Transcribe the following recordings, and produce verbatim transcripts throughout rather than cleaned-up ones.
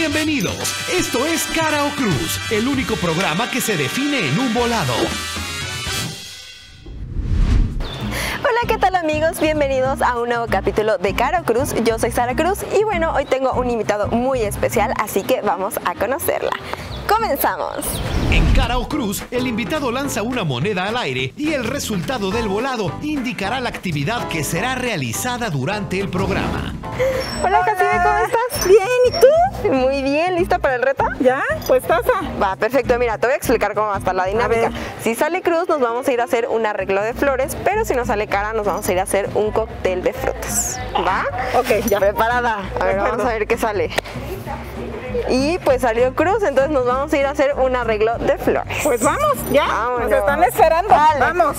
Bienvenidos, esto es Cara o Cruz, el único programa que se define en un volado. Hola, ¿qué tal amigos? Bienvenidos a un nuevo capítulo de Cara o Cruz. Yo soy Sara Cruz y bueno, hoy tengo un invitado muy especial, así que vamos a conocerla. ¡Comenzamos! En Cara o Cruz, el invitado lanza una moneda al aire y el resultado del volado indicará la actividad que será realizada durante el programa. Hola, Jacibe, ¿cómo estás? Bien, ¿y tú? Muy bien, ¿lista para el reto? ¿Ya? Pues taza. Va, perfecto, mira, te voy a explicar cómo va a estar la dinámica. Si sale cruz, nos vamos a ir a hacer un arreglo de flores, pero si nos sale cara, nos vamos a ir a hacer un cóctel de frutas. ¿Va? Ok, ya. ¿Preparada? A ver, vamos a ver qué sale. Y pues salió cruz, entonces nos vamos a ir a hacer un arreglo de flores. Pues vamos, ya. Vámonos. Nos están esperando. Vale. Vamos.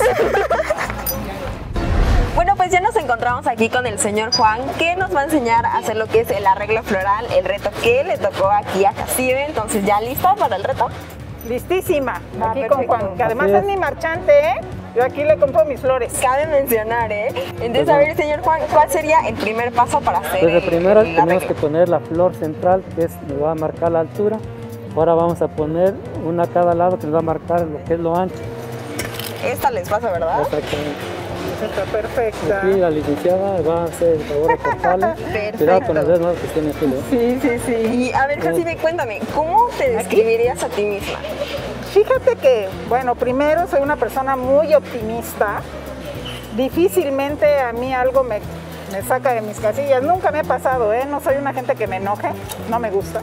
Bueno, pues ya nos encontramos aquí con el señor Juan, que nos va a enseñar a hacer lo que es el arreglo floral, el reto que le tocó aquí a Jacibe. Entonces, ¿ya lista para el reto? Listísima. Ah, aquí perfecto. con Juan, que además es mi marchante, ¿eh? Yo aquí le compro mis flores. Cabe mencionar, ¿eh? Entonces, a ver, señor Juan, ¿cuál sería el primer paso para hacer Desde el, primero el tenemos arreglo? que poner la flor central, que es, nos va a marcar la altura. Ahora vamos a poner una a cada lado que nos va a marcar lo que es lo ancho. Esta les pasa, ¿verdad? Exactamente. Está perfecta. Aquí la licenciada va a hacer el favor de cortarle. Cuidado con los dedos que tiene filo. Sí, sí, sí. Y a ver, Jacibe, cuéntame, ¿cómo te describirías a ti misma? Fíjate que, bueno, primero soy una persona muy optimista. Difícilmente a mí algo me, me saca de mis casillas. Nunca me ha pasado, ¿eh? No soy una gente que me enoje, no me gusta.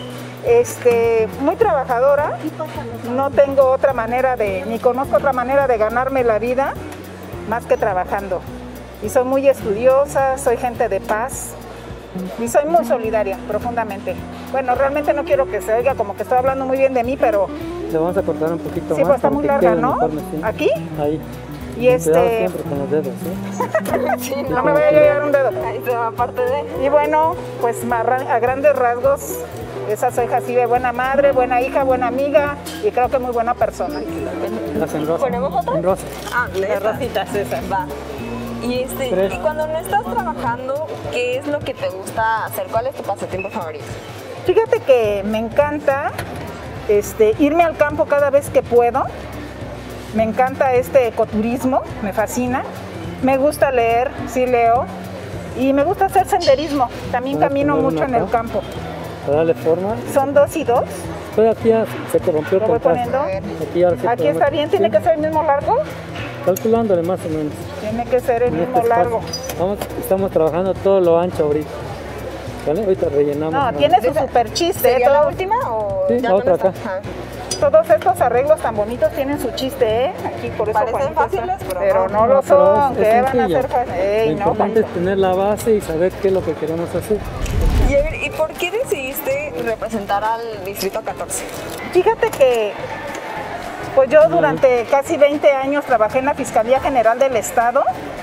Este, muy trabajadora, no tengo otra manera de, ni conozco otra manera de ganarme la vida más que trabajando. Y soy muy estudiosa, soy gente de paz y soy muy solidaria, profundamente. Bueno, realmente no quiero que se oiga como que estoy hablando muy bien de mí, pero Le vamos a cortar un poquito sí, más. pues está para muy que larga, quede ¿no? uniforme, sí. ¿Aquí? Ahí. Y Cuidado este, siempre con los dedos, ¿sí? Sí, no me vaya a llegar un dedo. Ahí se va parte de... Y bueno, pues marra- a grandes rasgos, esa soy Jacibe, buena madre, buena hija, buena amiga y creo que muy buena persona. Las en rosa. ¿Ponemos otra? En rosa. Ah, Las rositas esas. Va. Y, este, Tres. y cuando no estás trabajando, ¿qué es lo que te gusta hacer? ¿Cuál es tu pasatiempo favorito? Fíjate que me encanta este, irme al campo cada vez que puedo. Me encanta este ecoturismo, me fascina. Me gusta leer, sí leo. Y me gusta hacer senderismo. También ¿Puedes camino poner mucho una en el acá? campo. Para darle forma. Son dos y dos. Pues aquí ya se corrompió Lo voy con poniendo. Aquí, ahora sí Aquí podemos- está bien, tiene sí, que ser el mismo largo. Calculándole más o menos. Tiene que ser el En mismo este largo. espacio. Vamos, estamos trabajando todo lo ancho ahorita. ¿Vale? Ahorita rellenamos. No, nada tiene más. su super chiste. ¿Sería la Todo- última o Sí, ya la otra con esta? acá. Ajá. Todos estos arreglos tan bonitos tienen su chiste, ¿eh? Aquí por eso Parecen Juanito está- fáciles, pero pero no. no, lo No, pero son. es- ¿Qué es van a sencillo. hacer fácil? Ey, Lo no, importante Juanito. es tener la base y saber qué es lo que queremos hacer. Y a ver, ¿y por qué decidiste representar al Distrito catorce? Fíjate que pues yo durante casi veinte años trabajé en la Fiscalía General del Estado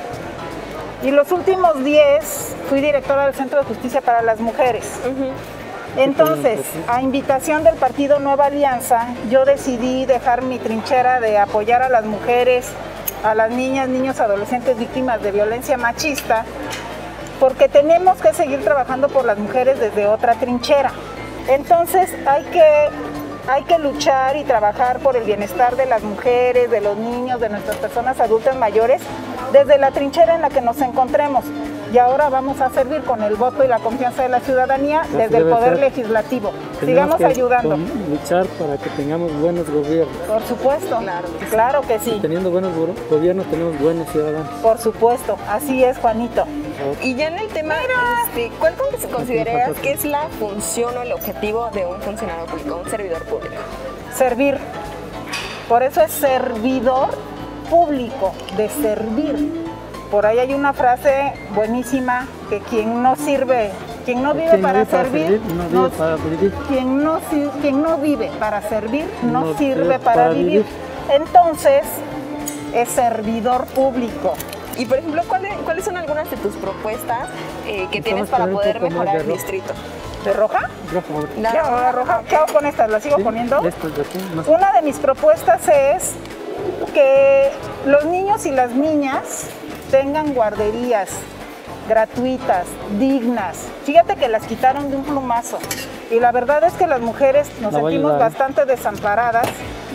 y los últimos diez fui directora del Centro de Justicia para las Mujeres. Entonces, a invitación del partido Nueva Alianza, yo decidí dejar mi trinchera de apoyar a las mujeres, a las niñas, niños, adolescentes víctimas de violencia machista, porque tenemos que seguir trabajando por las mujeres desde otra trinchera. Entonces, hay que, hay que luchar y trabajar por el bienestar de las mujeres, de los niños, de nuestras personas adultas mayores, desde la trinchera en la que nos encontremos. Y ahora vamos a servir con el voto y la confianza de la ciudadanía Así desde el debe Poder ser. Legislativo. Tenemos Sigamos que ayudando. con- luchar para que tengamos buenos gobiernos. Por supuesto. Claro que sí. Claro que sí. Teniendo buenos go- gobiernos tenemos buenos ciudadanos. Por supuesto. Así es, Juanito. Y ya en el tema, este, ¿cuál con- consideras que es la función o el objetivo de un funcionario público, un servidor público? Servir. Por eso es servidor público, de servir. Por ahí hay una frase buenísima que quien no sirve, quien no vive Quien para vive para servir, servir, no vive no- para vivir. quien no, si- quien no vive para servir, no, No sirve sirve para, para vivir. vivir. Entonces, es servidor público. Y por ejemplo, ¿cuáles, cuáles son algunas de tus propuestas eh, que Vamos tienes a para poner un poder poco más mejorar de el rojo. distrito? ¿De roja? Rojo. La ¿Qué hago, la roja? ¿Qué hago con estas? ¿Las sigo Sí, poniendo? Estos de aquí, más- Una de mis propuestas es que los niños y las niñas tengan guarderías gratuitas, dignas. Fíjate que las quitaron de un plumazo. Y la verdad es que las mujeres nos La voy a sentimos ayudar, ¿eh? bastante desamparadas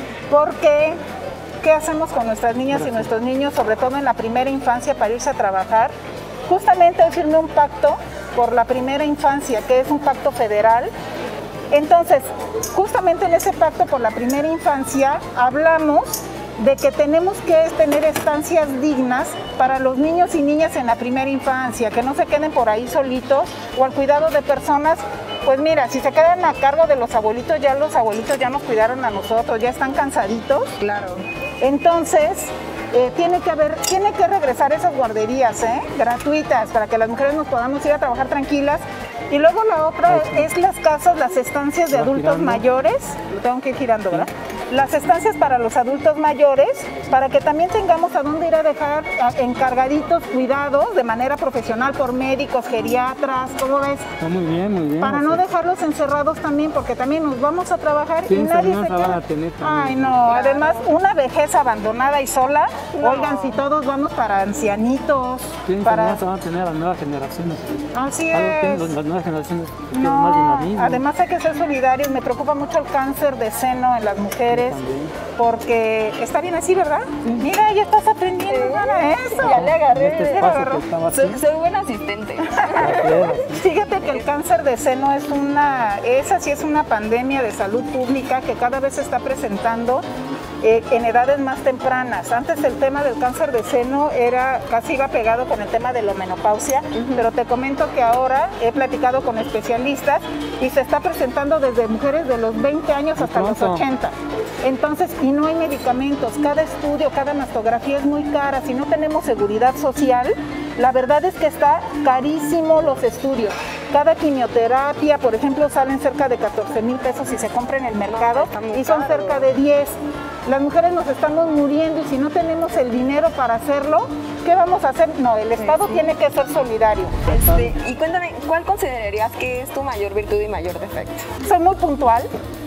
porque ¿qué hacemos con nuestras niñas y nuestros niños, sobre todo en la primera infancia, para irse a trabajar? Justamente hoy firmé un pacto por la primera infancia, que es un pacto federal. Entonces, justamente en ese pacto por la primera infancia hablamos de que tenemos que tener estancias dignas para los niños y niñas en la primera infancia, que no se queden por ahí solitos o al cuidado de personas. Pues mira, si se quedan a cargo de los abuelitos, ya los abuelitos ya nos cuidaron a nosotros, ya están cansaditos. Claro. Entonces, eh, tiene que haber, tiene que regresar esas guarderías, ¿eh? gratuitas, para que las mujeres nos podamos ir a trabajar tranquilas. Y luego la otra es las casas, las estancias de adultos mayores. Lo tengo que ir girando, ¿verdad? Las estancias para los adultos mayores, para que también tengamos a dónde ir a dejar encargaditos cuidados de manera profesional por médicos, geriatras, ¿cómo ves? Está muy bien, muy bien. Para no dejarlos encerrados también, porque también nos vamos a trabajar ¿Qué y nadie se enseñanza van queda. a tener también? Ay, no, además una vejez abandonada y sola. No. Oigan, si todos vamos para ancianitos, ¿Qué para... enseñanza van a tener las nuevas generaciones? Así Algo que es. las nuevas generaciones quieren más No, dinamismo. además hay que ser solidarios. Me preocupa mucho el cáncer de seno en las mujeres, También. porque está bien así, ¿verdad? Mira, ya estás aprendiendo, Sí. hermana, eso. Ya le agarré. En este Ya le espacio agarró. que estaba aquí, Soy, soy buen asistente. así es, así. Fíjate que el cáncer de seno es una, esa sí es una pandemia de salud pública que cada vez se está presentando eh, en edades más tempranas. Antes el tema del cáncer de seno era casi iba pegado con el tema de la menopausia, uh-huh. pero te comento que ahora he platicado con especialistas y se está presentando desde mujeres de los veinte años hasta los ochenta. Entonces, y no hay medicamentos, cada estudio, cada mastografía es muy cara, si no tenemos seguridad social, la verdad es que está carísimo los estudios. Cada quimioterapia, por ejemplo, salen cerca de catorce mil pesos si se compra en el mercado no, y son caro. cerca de diez. Las mujeres nos estamos muriendo y si no tenemos el dinero para hacerlo, ¿qué vamos a hacer? No, el Estado sí, sí. tiene que ser solidario. Este, y cuéntame, ¿cuál considerarías que es tu mayor virtud y mayor defecto? Soy muy puntual,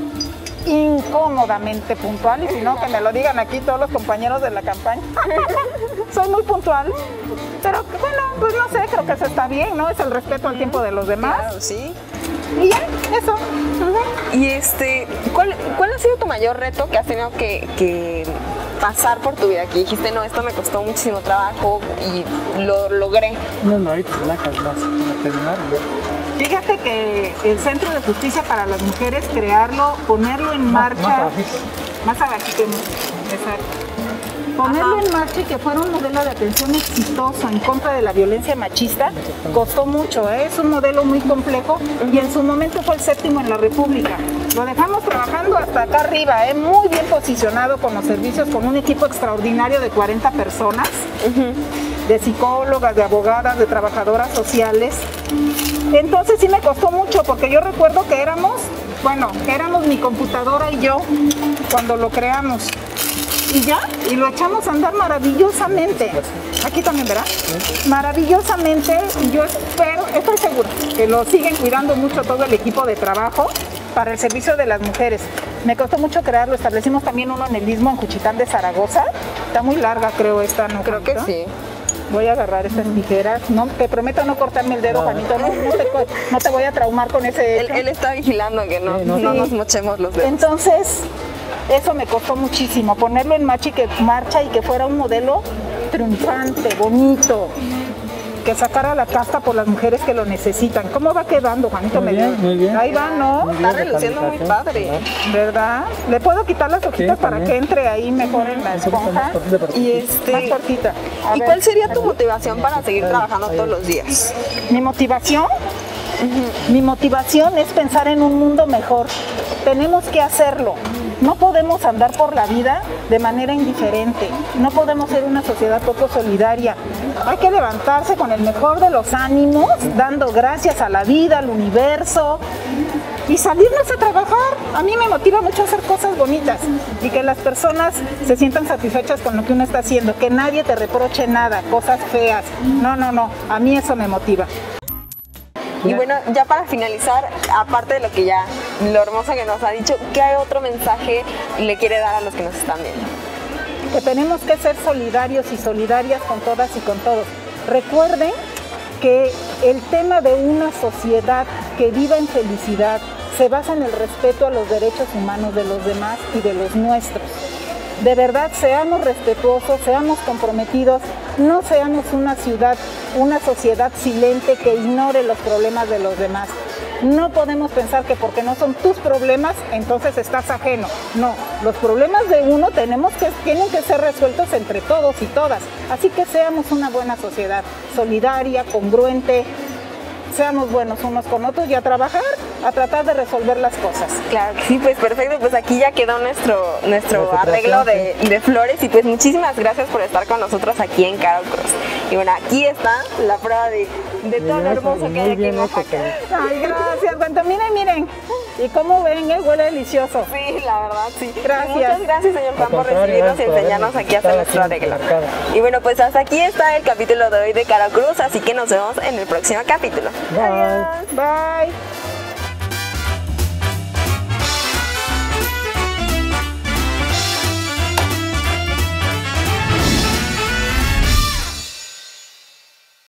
incómodamente puntual, y si no, que me lo digan aquí todos los compañeros de la campaña. Soy muy puntual, pero bueno, pues no sé, creo que eso está bien, ¿no? Es el respeto al tiempo de los demás. Claro, sí. Y ya, eso. Uh-huh. Y este, ¿cuál, ¿cuál ha sido tu mayor reto que has tenido que, que pasar por tu vida? Que dijiste, no, esto me costó muchísimo trabajo y lo logré. No, no, ahorita se la calmas, para terminar. Fíjate que el Centro de Justicia para las Mujeres, crearlo, ponerlo en marcha. Más abajito. Más abajito, exacto. Ponerlo Ajá. en marcha y que fuera un modelo de atención exitoso en contra de la violencia machista costó mucho, ¿eh? Es un modelo muy complejo y en su momento fue el séptimo en la República. Lo dejamos trabajando hasta acá arriba, ¿eh? Muy bien posicionado con los servicios, con un equipo extraordinario de cuarenta personas, uh-huh. de psicólogas, de abogadas, de trabajadoras sociales. Entonces sí me costó mucho porque yo recuerdo que éramos, bueno, éramos mi computadora y yo cuando lo creamos. Y ya, y lo echamos a andar maravillosamente. Aquí también, ¿verdad? Sí. Maravillosamente, y yo espero, estoy segura, que lo siguen cuidando mucho todo el equipo de trabajo para el servicio de las mujeres. Me costó mucho crearlo, establecimos también uno en el Istmo, en Juchitán de Zaragoza. Está muy larga, creo, esta, ¿no? Creo que sí. Voy a agarrar estas tijeras. No, te prometo no cortarme el dedo, no. Juanito. No, no, te, no te voy a traumar con ese él, él está vigilando que no, sí, no, no sí. nos mochemos los dedos. Entonces, eso me costó muchísimo, ponerlo en marcha y que, marcha y que fuera un modelo triunfante, bonito, que sacara la casta por las mujeres que lo necesitan. ¿Cómo va quedando, Juanito? Muy bien, muy bien. Ahí va, ¿no? Muy bien, está reluciendo muy padre. ¿Verdad? ¿Le puedo quitar las hojitas sí, para también. que entre ahí mejor en la esponja? Y este, más cortita. A ¿Y ver. cuál sería tu motivación para seguir trabajando todos los días? Mi motivación, uh-huh. mi motivación es pensar en un mundo mejor. Tenemos que hacerlo. No podemos andar por la vida de manera indiferente. No podemos ser una sociedad poco solidaria. Hay que levantarse con el mejor de los ánimos, dando gracias a la vida, al universo y salirnos a trabajar. A mí me motiva mucho hacer cosas bonitas y que las personas se sientan satisfechas con lo que uno está haciendo, que nadie te reproche nada, cosas feas. No, no, no. A mí eso me motiva. Y bueno, ya para finalizar, aparte de lo que ya, lo hermoso que nos ha dicho, ¿qué otro mensaje le quiere dar a los que nos están viendo? Que tenemos que ser solidarios y solidarias con todas y con todos. Recuerden que el tema de una sociedad que viva en felicidad, se basa en el respeto a los derechos humanos de los demás y de los nuestros. De verdad, seamos respetuosos, seamos comprometidos, no seamos una ciudad, una sociedad silente que ignore los problemas de los demás. No podemos pensar que porque no son tus problemas, entonces estás ajeno. No, los problemas de uno tenemos que, tienen que ser resueltos entre todos y todas. Así que seamos una buena sociedad, solidaria, congruente, seamos buenos unos con otros y a trabajar, a tratar de resolver las cosas. Claro que sí, pues perfecto, pues aquí ya quedó nuestro, nuestro arreglo de, de flores y pues muchísimas gracias por estar con nosotros aquí en Caro Cruz. Y bueno, aquí está la prueba de, de todo lo hermoso que hay aquí en Oaxaca. Ay, gracias, cuánto, miren, miren. Y como ven, eh, huele delicioso. Sí, la verdad, sí. Gracias. Muchas gracias, señor Juan, por recibirnos y enseñarnos aquí a hacer nuestro arreglo. Y bueno, pues hasta aquí está el capítulo de hoy de Caro Cruz, así que nos vemos en el próximo capítulo. Bye. Bye.